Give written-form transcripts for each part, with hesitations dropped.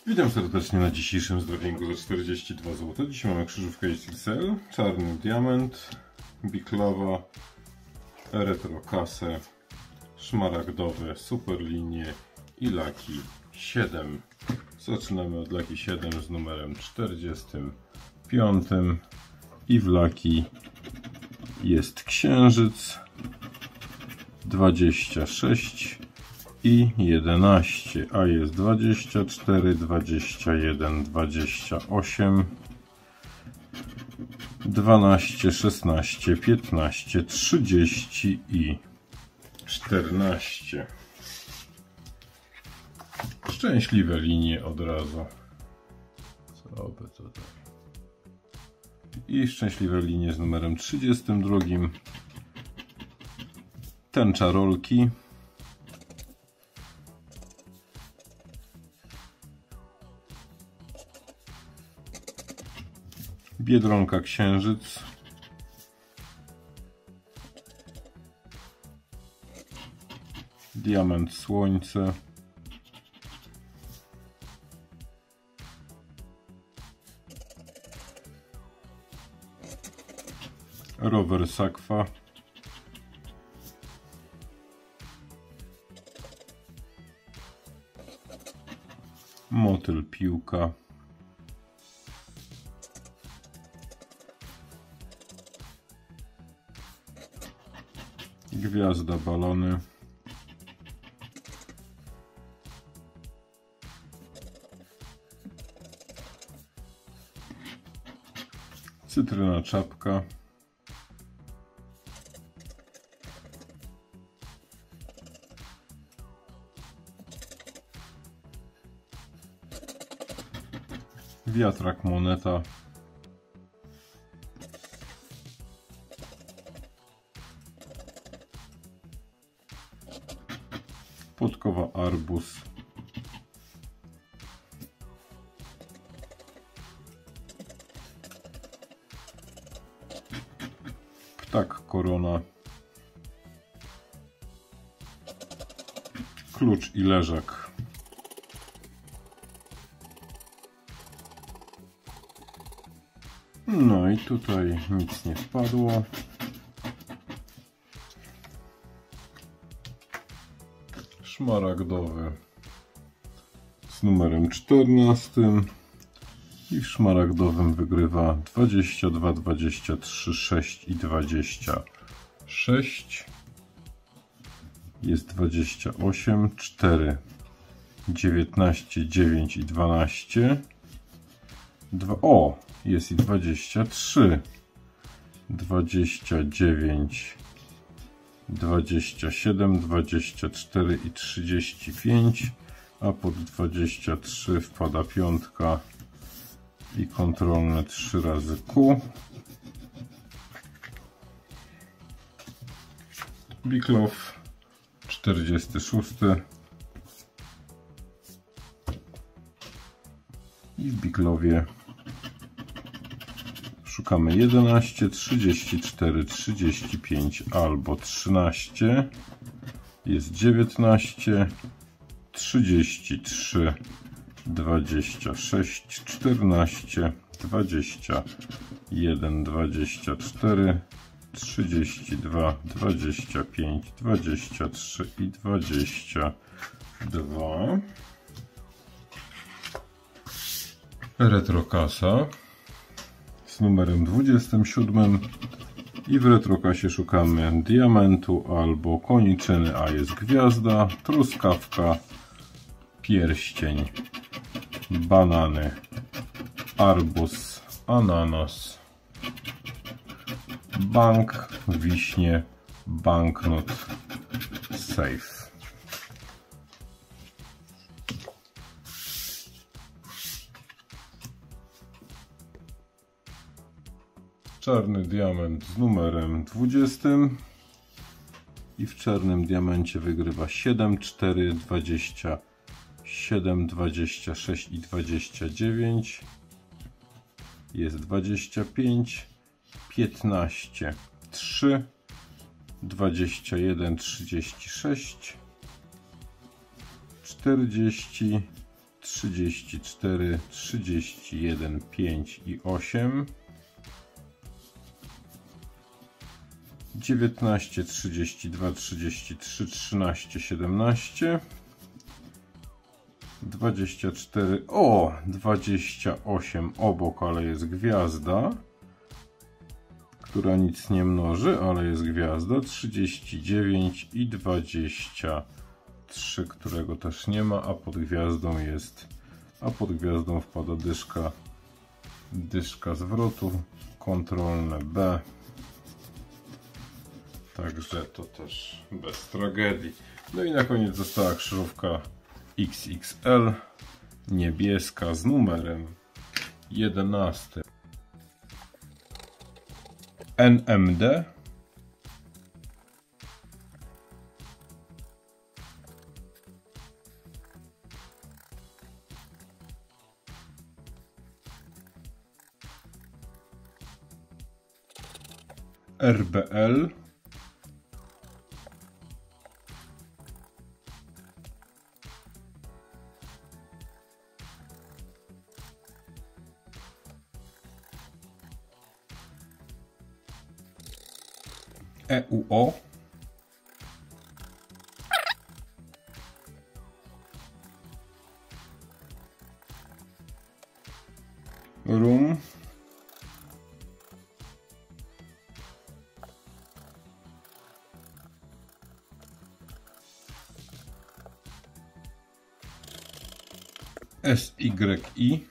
Witam serdecznie na dzisiejszym zdrowiengu za 42 zł. Dzisiaj mamy krzyżówkę XXL, czarny diament, biklowa, retrokasę, szmaragdowe, superlinie i laki 7. Zaczynamy od laki 7 z numerem 45 i w laki jest księżyc 26 i 11, a jest 24, 21, 28, 12, 16, 15, 30 i 14. Szczęśliwe linie od razu. Co by tutaj? I szczęśliwe linie z numerem 32. Tęcza rolki. Biedronka księżyc, diament słońce, rower sakwa, motyl piłka, gwiazda balony, cytryna czapka, wiatrak moneta, podkowa arbuz, ptak korona, klucz i leżak, no i tutaj nic nie wpadło. Szmaragdowy z numerem 14 i w szmaragdowym wygrywa 22, 23, 6 i 26. Jest 28, 4, 19, 9 i 12. Jest i 23, 29, 27, 24 i 35, a pod 23 wpada piątka i kontrolne 3 razy Q. Biklow 46 i w Biklowie szukamy 11, 34, 35 albo 13. Jest 19, 33, 26, 14, 21, 24, 32, 25, 23 i 22. Retrokasa z numerem 27 i w retrokasie szukamy diamentu albo koniczyny, a jest gwiazda, truskawka, pierścień, banany, arbuz, ananas, bank, wiśnie, banknot, safe. Czarny diament z numerem 20 i w czarnym diamencie wygrywa 7, 4, 27, 26 i 29. Jest 25, 15, 3, 21, 36, 40, 34, 31, 5 i 8, 19, 32, 33, 13, 17, 24, 28 obok, ale jest gwiazda, która nic nie mnoży, ale jest gwiazda, 39 i 23, którego też nie ma, a pod gwiazdą wpada dyszka zwrotu, kontrolne B, także to też bez tragedii. No i na koniec została krzyżówka XXL, niebieska z numerem 11. NMD, RBL, EUO, RUM, SYI,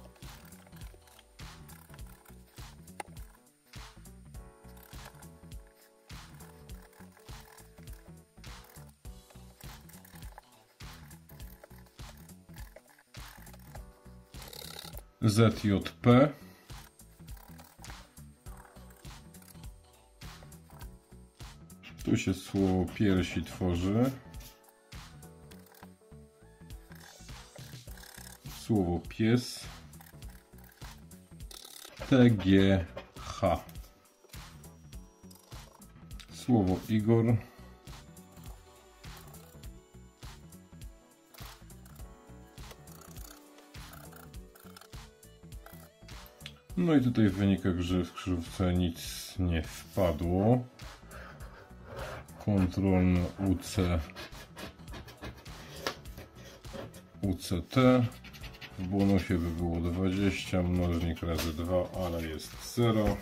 ZJP, tu się słowo piersi tworzy, słowo pies, TGH, słowo Igor, no i tutaj wynika, że w krzyżówce nic nie wpadło. Kontrolne UCT, w bonusie by było 20, mnożnik razy 2, ale jest 0.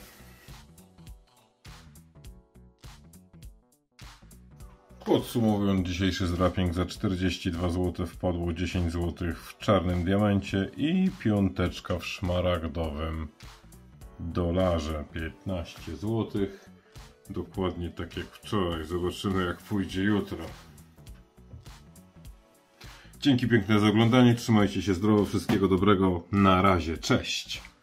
Podsumowując dzisiejszy zwrapping, za 42 zł wpadło 10 zł w czarnym diamencie i piąteczka w szmaragdowym dolarze, 15 zł. Dokładnie tak jak wczoraj. Zobaczymy, jak pójdzie jutro. Dzięki piękne za oglądanie. Trzymajcie się zdrowo. Wszystkiego dobrego. Na razie. Cześć.